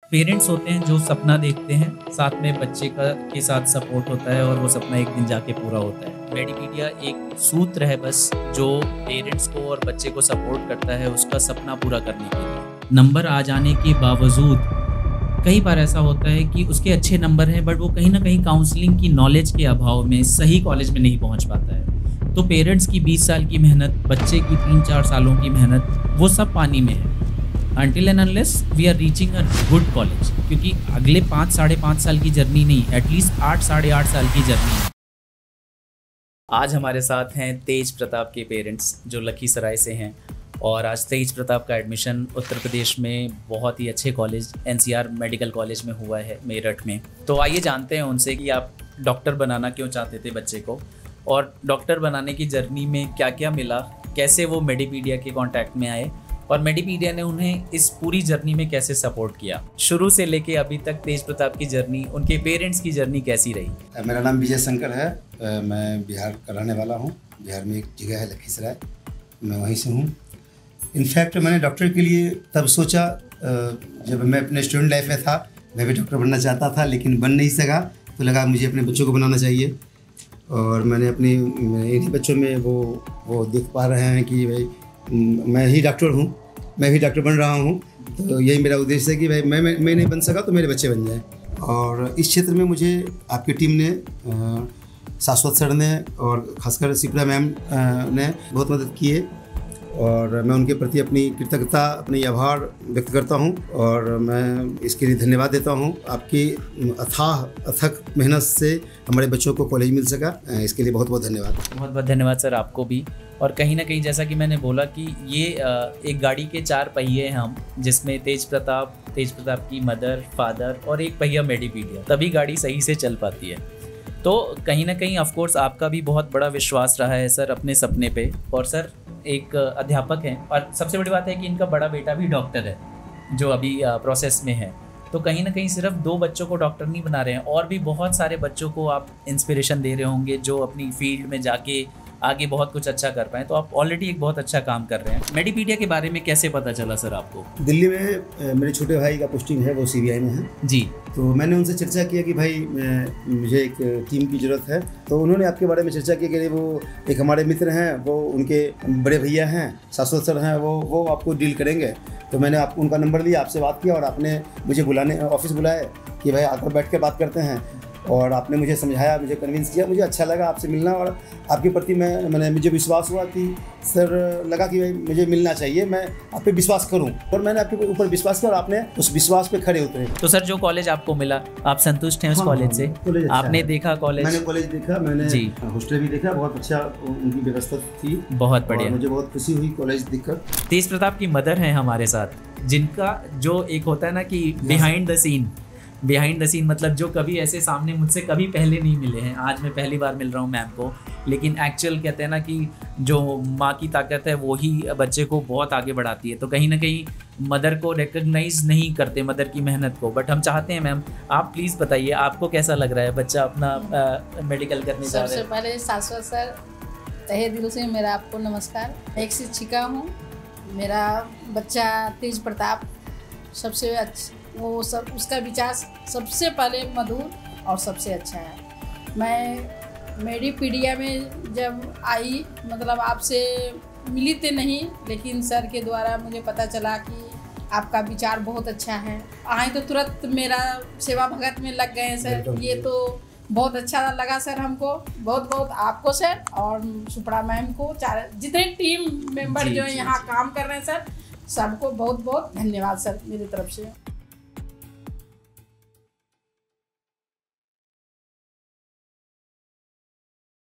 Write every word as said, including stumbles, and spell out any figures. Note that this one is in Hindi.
पेरेंट्स होते हैं जो सपना देखते हैं, साथ में बच्चे का के साथ सपोर्ट होता है और वो सपना एक दिन जाके पूरा होता है। मेडीपीडिया एक सूत्र है बस, जो पेरेंट्स को और बच्चे को सपोर्ट करता है उसका सपना पूरा करने के लिए। नंबर आ जाने के बावजूद कई बार ऐसा होता है कि उसके अच्छे नंबर हैं बट वो कहीं ना कहीं काउंसलिंग की नॉलेज के अभाव में सही कॉलेज में नहीं पहुंच पाता है। तो पेरेंट्स की बीस साल की मेहनत, बच्चे की तीन चार सालों की मेहनत, वो सब पानी में है until and unless we are reaching a good college, क्योंकि अगले पाँच साढ़े पाँच साल की जर्नी नहीं, एटलीस्ट आठ साढ़े आठ साल की जर्नी है। आज हमारे साथ हैं तेज प्रताप के पेरेंट्स जो लखीसराय से हैं, और आज तेज प्रताप का एडमिशन उत्तर प्रदेश में बहुत ही अच्छे कॉलेज एनसीआर मेडिकल कॉलेज में हुआ है, मेरठ में। तो आइए जानते हैं उनसे कि आप डॉक्टर बनाना क्यों चाहते थे बच्चे को, और डॉक्टर बनाने की जर्नी में क्या क्या मिला, कैसे वो मेडीपीडिया के कॉन्टैक्ट में आए और मेडीपीडिया ने उन्हें इस पूरी जर्नी में कैसे सपोर्ट किया। शुरू से लेके अभी तक तेज प्रताप की जर्नी, उनके पेरेंट्स की जर्नी कैसी रही? मेरा नाम विजय शंकर है, मैं बिहार का रहने वाला हूँ। बिहार में एक जगह है लखीसराय, मैं वहीं से हूँ। इनफैक्ट मैंने डॉक्टर के लिए तब सोचा जब मैं अपने स्टूडेंट लाइफ में था, मैं भी डॉक्टर बनना चाहता था लेकिन बन नहीं सका, तो लगा मुझे अपने बच्चों को बनाना चाहिए। और मैंने अपनी इन्हीं बच्चों में वो वो देख पा रहे हैं कि भाई मैं ही डॉक्टर हूँ, मैं भी डॉक्टर बन रहा हूँ। तो यही मेरा उद्देश्य है कि भाई मैं मैं, मैं नहीं बन सका तो मेरे बच्चे बन जाएं। और इस क्षेत्र में मुझे आपकी टीम ने, शाश्वत सर ने और खासकर सिप्रा मैम ने बहुत मदद की है, और मैं उनके प्रति अपनी कृतज्ञता, अपनी आभार व्यक्त करता हूं, और मैं इसके लिए धन्यवाद देता हूं। आपकी अथाह अथक मेहनत से हमारे बच्चों को कॉलेज मिल सका, इसके लिए बहुत बहुत धन्यवाद। बहुत बहुत धन्यवाद सर आपको भी। और कहीं ना कहीं जैसा कि मैंने बोला कि ये एक गाड़ी के चार पहिए हैं हम, जिसमें तेज प्रताप, तेज प्रताप की मदर, फादर और एक पहिया मेडीपीडिया, तभी गाड़ी सही से चल पाती है। तो कहीं ना कहीं ऑफ कोर्स आपका भी बहुत बड़ा विश्वास रहा है सर अपने सपने पे, और सर एक अध्यापक हैं, और सबसे बड़ी बात है कि इनका बड़ा बेटा भी डॉक्टर है जो अभी प्रोसेस में है। तो कहीं ना कहीं सिर्फ दो बच्चों को डॉक्टर नहीं बना रहे हैं, और भी बहुत सारे बच्चों को आप इंस्पिरेशन दे रहे होंगे जो अपनी फील्ड में जाके आगे बहुत कुछ अच्छा कर पाएँ। तो आप ऑलरेडी एक बहुत अच्छा काम कर रहे हैं। मेडीपीडिया के बारे में कैसे पता चला सर आपको? दिल्ली में मेरे छोटे भाई का पोस्टिंग है, वो सीबीआई में है जी। तो मैंने उनसे चर्चा किया कि भाई मुझे एक टीम की ज़रूरत है, तो उन्होंने आपके बारे में चर्चा की कि वो एक हमारे मित्र हैं, वो उनके बड़े भैया हैं, शाश्वत सर हैं, वो वो आपको डील करेंगे। तो मैंने आप उनका नंबर लिया, आपसे बात किया, और आपने मुझे बुलाने ऑफिस बुलाए कि भाई आकर बैठ के बात करते हैं, और आपने मुझे समझाया, मुझे कन्विंस किया। मुझे अच्छा लगा आपसे मिलना, और आपके प्रति मैं मैंने मुझे विश्वास हुआ कि सर लगा कि भाई मुझे मिलना चाहिए, मैं आप पे विश्वास करूं, और मैंने आपके ऊपर विश्वास किया और आपने उस विश्वास पे खड़े उतरे। तो सर जो कॉलेज आपको मिला, आप संतुष्ट हैं उस कॉलेज से? अच्छा आपने देखा कॉलेज? मैंने कॉलेज देखा, मैंने जी हॉस्टल भी देखा, बहुत अच्छा उनकी व्यवस्था थी, बहुत बढ़िया, मुझे बहुत खुशी हुई कॉलेज देखकर। तेज प्रताप की मदर हैं हमारे साथ, जिनका जो एक होता है ना कि behind the scene, behind the scene मतलब जो कभी ऐसे सामने मुझसे कभी पहले नहीं मिले हैं, आज मैं पहली बार मिल रहा हूँ मैम को, लेकिन एक्चुअल कहते हैं ना कि जो माँ की ताकत है वो ही बच्चे को बहुत आगे बढ़ाती है। तो कहीं ना कहीं मदर को रिकग्नाइज नहीं करते, मदर की मेहनत को, बट हम चाहते हैं मैम आप प्लीज़ बताइए आपको कैसा लग रहा है बच्चा अपना आ, मेडिकल करने जा रहा है? सबसे पहले शाश्वत सर, तहे दिल से मेरा आपको नमस्कार। एक शिक्षिका हूँ, मेरा बच्चा तेज प्रताप सबसे अच्छा, वो सब उसका विचार सबसे पहले मधुर और सबसे अच्छा है। मैं मेडीपीडिया में जब आई, मतलब आपसे मिली तो नहीं, लेकिन सर के द्वारा मुझे पता चला कि आपका विचार बहुत अच्छा है। आए तो तुरंत मेरा सेवा भगत में लग गए सर, ये तो बहुत अच्छा लगा सर हमको। बहुत बहुत आपको सर और सुप्रा मैम को, चार जितने टीम मेंबर जो है यहाँ काम कर रहे हैं सर, सबको बहुत बहुत धन्यवाद सर मेरी तरफ से।